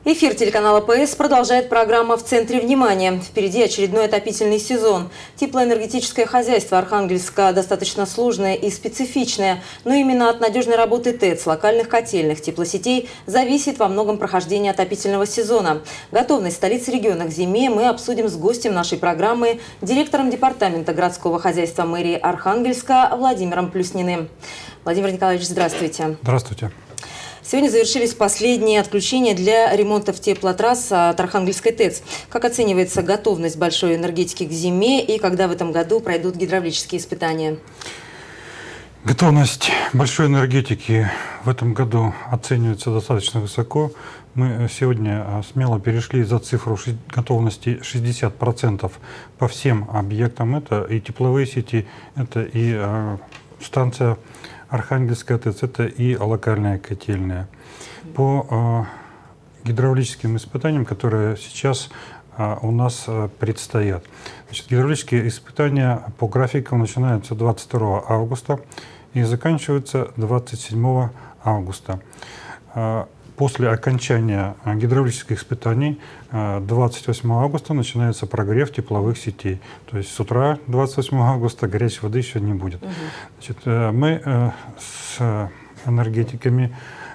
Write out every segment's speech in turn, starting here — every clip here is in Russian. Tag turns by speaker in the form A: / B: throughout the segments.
A: Эфир телеканала ПС продолжает программа «В центре внимания». Впереди очередной отопительный сезон. Теплоэнергетическое хозяйство Архангельска достаточно сложное и специфичное, но именно от надежной работы ТЭЦ, локальных котельных, теплосетей зависит во многом прохождение отопительного сезона. Готовность столицы региона к зиме мы обсудим с гостем нашей программы, директором департамента городского хозяйства мэрии Архангельска Владимиром Плюсниным. Владимир Николаевич, здравствуйте.
B: Здравствуйте.
A: Сегодня завершились последние отключения для ремонтов теплотрасс от Архангельской ТЭЦ. Как оценивается готовность большой энергетики к зиме и когда в этом году пройдут гидравлические испытания?
B: Готовность большой энергетики в этом году оценивается достаточно высоко. Мы сегодня смело перешли за цифру готовности 60% по всем объектам. Это и тепловые сети, это и станция Архангельская ТЭЦ, это и локальная котельная. По гидравлическим испытаниям, которые сейчас у нас предстоят. Значит, гидравлические испытания по графикам начинаются 22 августа и заканчиваются 27 августа. После окончания гидравлических испытаний 28 августа начинается прогрев тепловых сетей. То есть с утра 28 августа горячей воды еще не будет. Значит, мы с энергетиками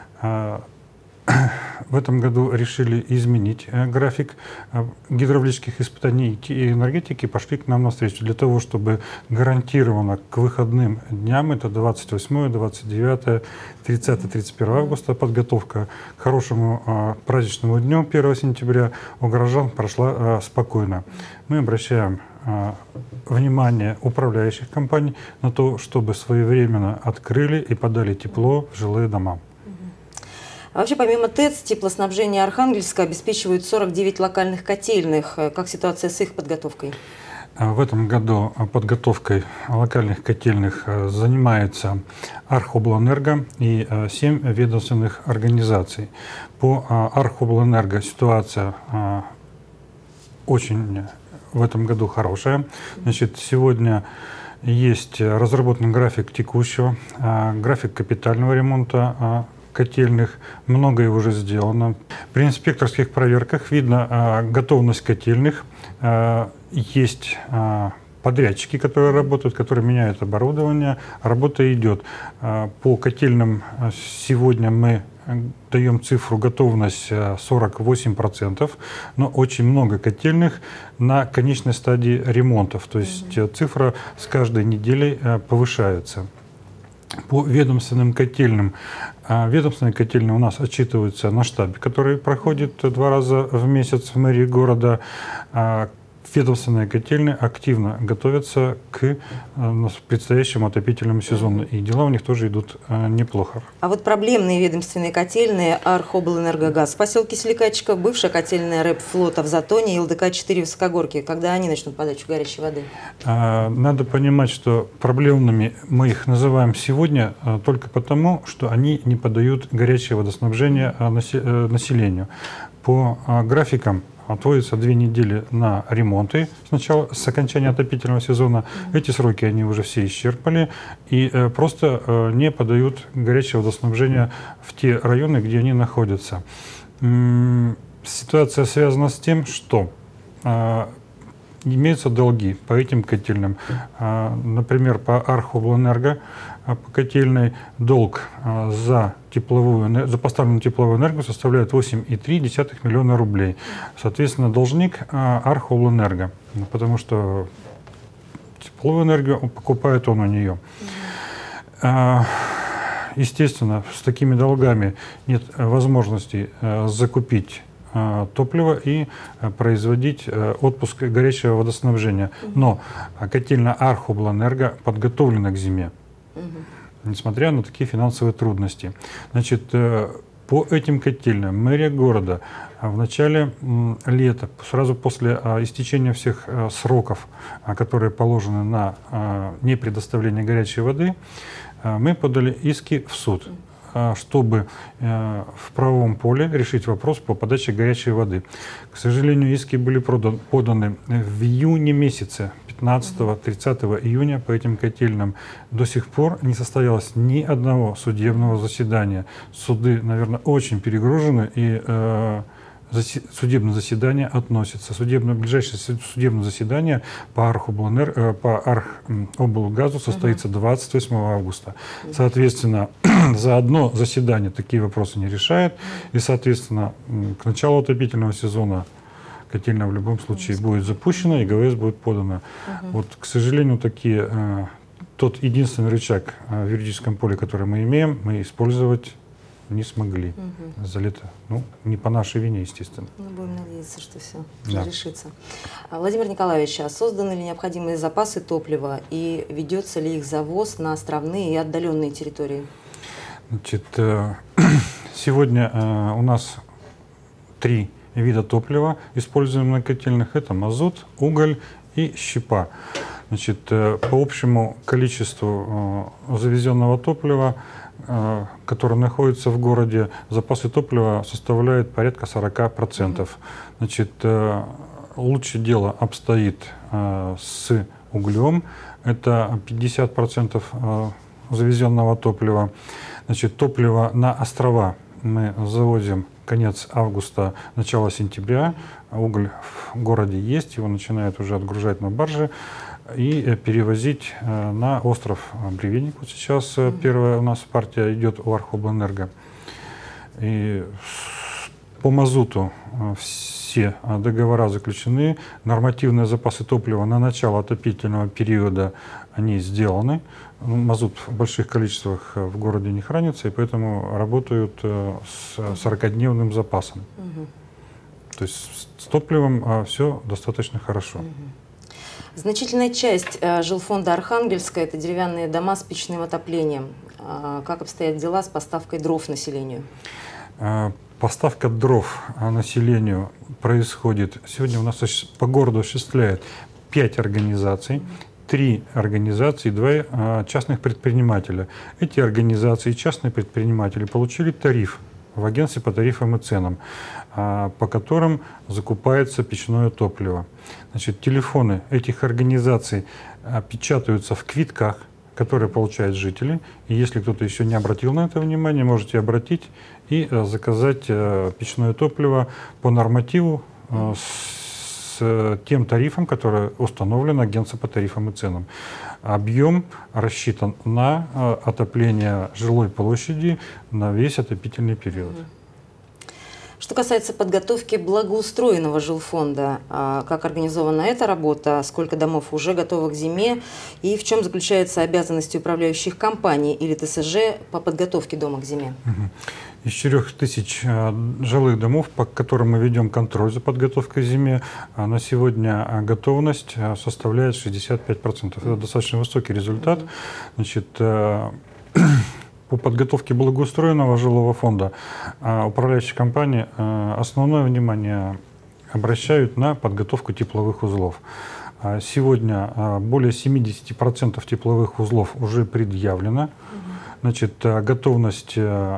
B: в этом году решили изменить график гидравлических испытаний, и энергетики пошли к нам навстречу для того, чтобы гарантированно к выходным дням, это 28, 29, 30, 31 августа, подготовка к хорошему праздничному дню 1 сентября у горожан прошла спокойно. Мы обращаем внимание управляющих компаний на то, чтобы своевременно открыли и подали тепло в жилые дома.
A: А вообще, помимо ТЭЦ, теплоснабжение Архангельска обеспечивают 49 локальных котельных. Как ситуация с их подготовкой?
B: В этом году подготовкой локальных котельных занимается Архоблэнерго и 7 ведомственных организаций. По Архоблэнерго ситуация очень в этом году хорошая. Значит, сегодня есть разработан график текущего, график капитального ремонта котельных, многое уже сделано. При инспекторских проверках видно готовность котельных. Есть подрядчики, которые работают, которые меняют оборудование. Работа идет. По котельным сегодня мы даем цифру готовность 48%, но очень много котельных на конечной стадии ремонтов. То есть цифра с каждой неделей повышается. По ведомственным котельным. Ведомственные котельные у нас отчитываются на штабе, который проходит 2 раза в месяц в мэрии города. Ведомственные котельные активно готовятся к предстоящему отопительному сезону, и дела у них тоже идут неплохо.
A: А вот проблемные ведомственные котельные Архоблэнергогаз в поселке Селикачка, бывшая котельная РЭП флота в Затоне и ЛДК-4 в Высокогорке, когда они начнут подачу горячей воды?
B: Надо понимать, что проблемными мы их называем сегодня только потому, что они не подают горячее водоснабжение населению. По графикам отводится 2 недели на ремонты с окончания отопительного сезона. Эти сроки они уже все исчерпали и просто не подают горячее водоснабжение в те районы, где они находятся. Ситуация связана с тем, что имеются долги по этим котельным. Например, по Архоблэнерго, по котельной долг за поставленную тепловую энергию составляет 8,3 миллиона рублей. Соответственно, должник Архоблэнерго, потому что тепловую энергию покупает он у нее. Естественно, с такими долгами нет возможности закупить топливо и производить отпуск горячего водоснабжения. Но котельная Архоблэнерго подготовлена к зиме, несмотря на такие финансовые трудности. Значит, по этим котельным мэрия города в начале лета, сразу после истечения всех сроков, которые положены на непредоставление горячей воды, мы подали иски в суд, чтобы в правовом поле решить вопрос по подаче горячей воды. К сожалению, иски были поданы в июне месяце, 15-30 июня по этим котельным. До сих пор не состоялось ни одного судебного заседания. Суды, наверное, очень перегружены, и судебное заседание относится. Ближайшее судебное заседание по Архоблгазу состоится 28 августа. Соответственно, за одно заседание такие вопросы не решает. И, соответственно, к началу отопительного сезона котельная в любом случае будет запущена и ГВС будет подана. Вот, к сожалению, тот единственный рычаг в юридическом поле, который мы имеем, мы использовать не смогли за лето. Ну, не по нашей вине, естественно.
A: Ну, будем надеяться, что все решится. Владимир Николаевич, а созданы ли необходимые запасы топлива и ведется ли их завоз на островные и отдаленные территории?
B: Значит, сегодня у нас 3 вида топлива, используемых на котельных. Это мазут, уголь и щепа. Значит, по общему количеству завезенного топлива, который находится в городе, запасы топлива составляют порядка 40%. Значит, лучше дело обстоит с углем. Это 50% завезенного топлива. Значит, топливо на острова мы завозим конец августа, начало сентября. Уголь в городе есть, его начинают уже отгружать на баржи и перевозить на остров Бревенник. Вот сейчас первая у нас партия идет у Архоблэнерго. И по мазуту все договора заключены, нормативные запасы топлива на начало отопительного периода они сделаны. Мазут в больших количествах в городе не хранится, и поэтому работают с 40-дневным запасом. То есть с топливом все достаточно хорошо.
A: Значительная часть жилфонда Архангельска – это деревянные дома с печным отоплением. Как обстоят дела с поставкой дров населению?
B: Поставка дров населению происходит. Сегодня у нас по городу осуществляет 5 организаций. 3 организации, 2 частных предпринимателя. Эти организации, частные предприниматели получили тариф в агентстве по тарифам и ценам, по которым закупается печное топливо. Значит, телефоны этих организаций печатаются в квитках, которые получают жители. И если кто-то еще не обратил на это внимание, можете обратить и заказать печное топливо по нормативу с тем тарифом, который установлен агентством по тарифам и ценам. Объем рассчитан на отопление жилой площади на весь отопительный период.
A: Что касается подготовки благоустроенного жилфонда, как организована эта работа, сколько домов уже готовы к зиме и в чем заключаются обязанности управляющих компаний или ТСЖ по подготовке дома к зиме?
B: Из 4000 жилых домов, по которым мы ведем контроль за подготовкой к зиме, на сегодня готовность составляет 65%. Это достаточно высокий результат. Значит, по подготовке благоустроенного жилого фонда управляющие компании основное внимание обращают на подготовку тепловых узлов. Сегодня более 70% тепловых узлов уже предъявлено. Значит, готовность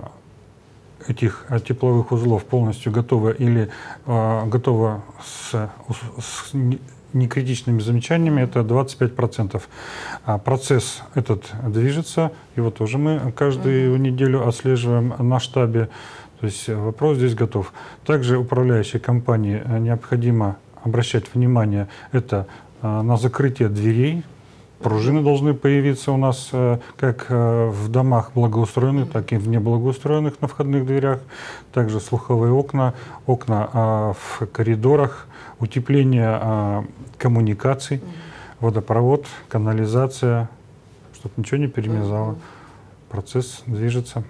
B: этих тепловых узлов полностью готова или готова с некритичными замечаниями, это 25%. Процесс этот движется, его тоже мы каждую неделю отслеживаем на штабе. То есть вопрос здесь готов. Также управляющей компании необходимо обращать внимание это на закрытие дверей. Пружины должны появиться у нас как в домах благоустроенных, так и в неблагоустроенных на входных дверях. Также слуховые окна, окна в коридорах, утепление коммуникаций, водопровод, канализация, чтобы ничего не перемерзало. Процесс движется.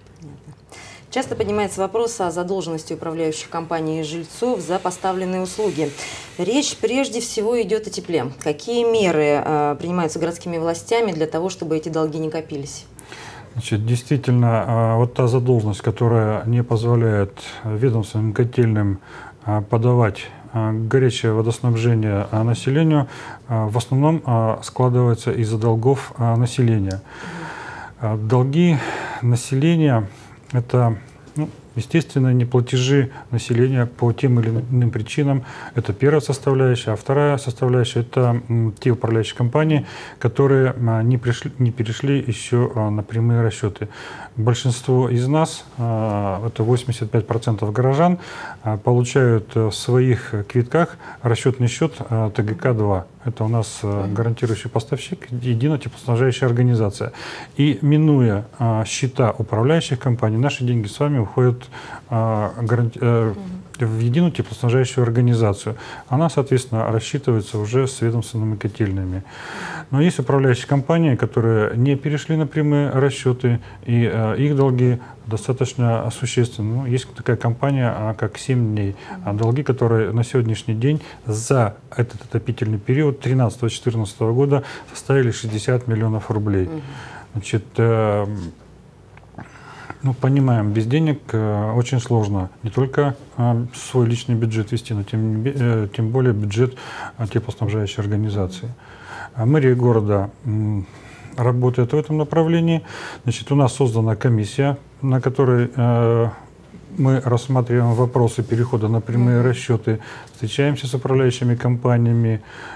A: Часто поднимается вопрос о задолженности управляющих компаний и жильцов за поставленные услуги. Речь прежде всего идет о тепле. Какие меры принимаются городскими властями для того, чтобы эти долги не копились?
B: Значит, действительно, вот та задолженность, которая не позволяет ведомственным котельным подавать горячее водоснабжение населению, в основном складывается из-за долгов населения. Долги населения – это естественно, неплатежи населения по тем или иным причинам. Это первая составляющая. А вторая составляющая – это те управляющие компании, которые не перешли еще на прямые расчеты. Большинство из нас, это 85% горожан, получают в своих квитках расчетный счет ТГК-2. Это у нас гарантирующий поставщик, единая теплоснабжающая организация. И минуя счета управляющих компаний, наши деньги с вами уходят в единую теплоснабжающую организацию. Она, соответственно, рассчитывается уже с ведомственными котельными. Но есть управляющие компании, которые не перешли на прямые расчеты, и их долги достаточно существенны. Ну, есть такая компания, как 7 дней. Долги, которые на сегодняшний день за этот отопительный период 2013-2014 года составили 60 миллионов рублей. Значит, ну, понимаем, без денег очень сложно не только свой личный бюджет вести, но тем более бюджет теплоснабжающей организации. Мэрия города работает в этом направлении. Значит, у нас создана комиссия, на которой мы рассматриваем вопросы перехода на прямые расчеты, встречаемся с управляющими компаниями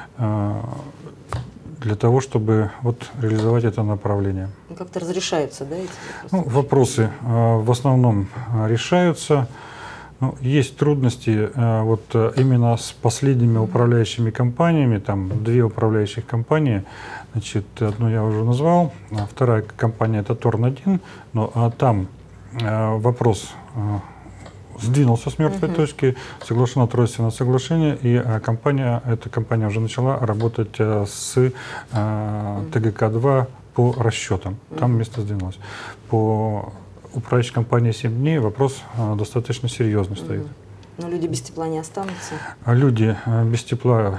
B: для того, чтобы вот реализовать это направление.
A: Как-то разрешаются, да, эти вопросы? Ну,
B: вопросы в основном решаются. Ну, есть трудности вот именно с последними управляющими компаниями, там 2 управляющих компании, значит, одну я уже назвал, а вторая компания это Торн-1, но там вопрос сдвинулся с мертвой точки, соглашено тройственное соглашение, и эта компания уже начала работать с ТГК-2 по расчетам. Там место сдвинулось. По управляющей компании 7 дней вопрос достаточно серьезный стоит.
A: Но люди без тепла не останутся?
B: Люди без тепла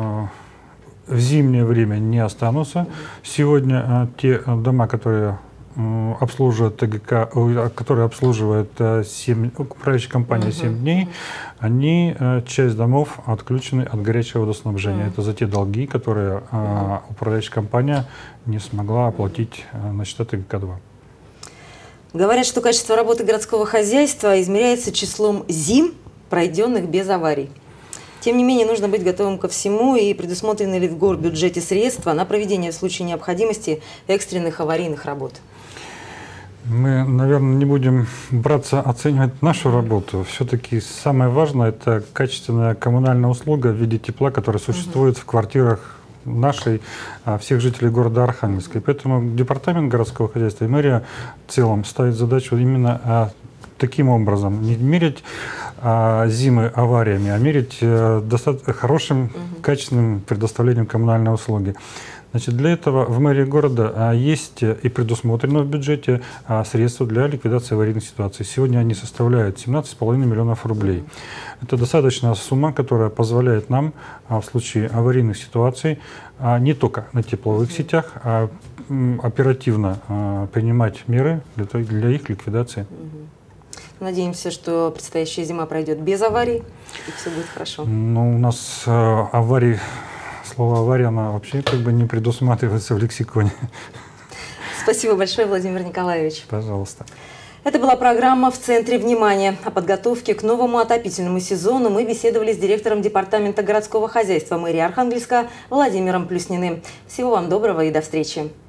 B: в зимнее время не останутся. Сегодня те дома, которые обслуживают ТГК, которые обслуживают управляющая компания 7 дней, они, часть домов отключены от горячего водоснабжения. Это за те долги, которые управляющая компания не смогла оплатить на счета ТГК-2.
A: Говорят, что качество работы городского хозяйства измеряется числом зим, пройденных без аварий. Тем не менее, нужно быть готовым ко всему, и предусмотрены ли в горбюджете средства на проведение в случае необходимости экстренных аварийных работ?
B: Мы, наверное, не будем браться оценивать нашу работу. Все-таки самое важное – это качественная коммунальная услуга в виде тепла, которая существует в квартирах всех жителей города Архангельска. И поэтому департамент городского хозяйства и мэрия в целом ставит задачу именно таким образом, не мерить зимы авариями, а мерить достаточно хорошим, качественным предоставлением коммунальной услуги. Значит, для этого в мэрии города есть и предусмотрено в бюджете средства для ликвидации аварийных ситуаций. Сегодня они составляют 17,5 миллионов рублей. Это достаточная сумма, которая позволяет нам в случае аварийных ситуаций не только на тепловых сетях, а оперативно принимать меры для их ликвидации.
A: Надеемся, что предстоящая зима пройдет без аварий, и все будет хорошо.
B: Ну, у нас слово «авария», она вообще как бы не предусматривается в лексиконе.
A: Спасибо большое, Владимир Николаевич.
B: Пожалуйста.
A: Это была программа «В центре внимания». О подготовке к новому отопительному сезону мы беседовали с директором департамента городского хозяйства мэрии Архангельска Владимиром Плюсниным. Всего вам доброго и до встречи.